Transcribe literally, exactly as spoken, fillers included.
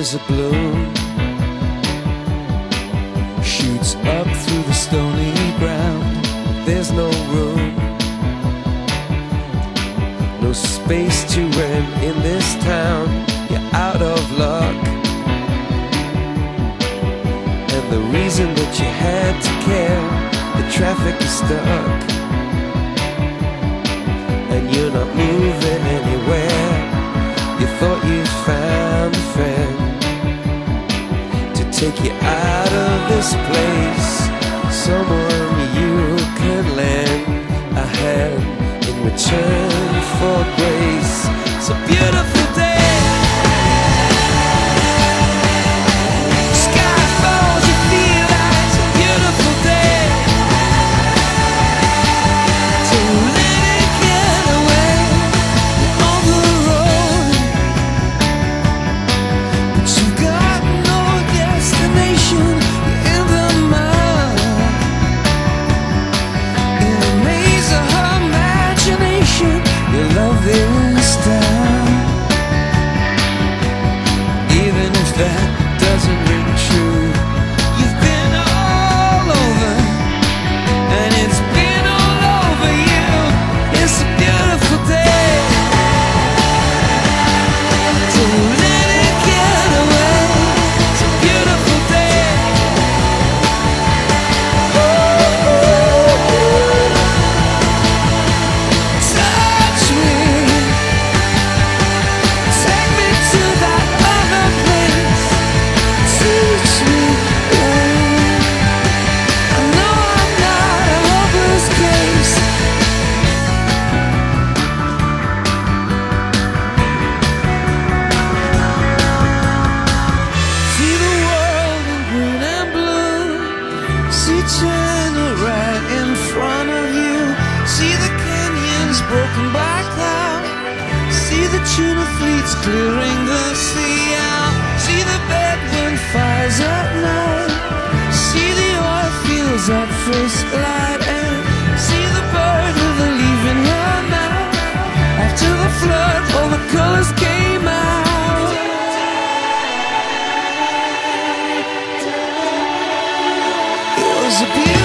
is a bloom, shoots up through the stony ground. There's no room, no space to rent in this town. You're out of luck, and the reason that you had to care, the traffic is stuck, and you're not moving anywhere. You thought you found a friend to take you out of this place, someone you could lend a hand in return for grace. It's a beautiful day. Sky falls, you feel like it's a beautiful day. So let it get away on the road, but you got no destination. You're in the mud, in a maze of her imagination. Your love is down, even if that doesn't ring true. You've been all over, and it's been all over you. It's a beautiful day, so let it get away. It's a beautiful day. Touch me, take me to that other place. Teach me, babe. I know I'm not a hopeless case. See the world in green and blue. See China right in front of you. See the canyons broken by cloud. See the tuna fleets clearing the sea out. See the bedroom fires at night. See the oil fields at first light. And see the bird with a leaf in her mouth. After the flood, all the colors came out. It was a beautiful